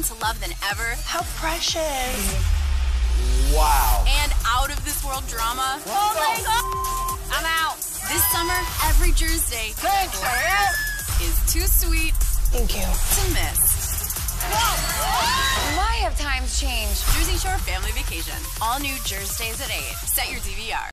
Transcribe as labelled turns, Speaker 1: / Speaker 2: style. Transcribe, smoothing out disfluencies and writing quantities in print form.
Speaker 1: grown to love than ever.
Speaker 2: How precious.
Speaker 3: Wow.
Speaker 1: And out of this world drama.
Speaker 2: Oh my God.
Speaker 1: I'm out. This summer, every Jerzday is too sweet
Speaker 2: Thank you.
Speaker 1: to miss.
Speaker 4: Why have times changed?
Speaker 1: Jersey Shore Family Vacation. All new Jerzdays at 8. Set your DVR.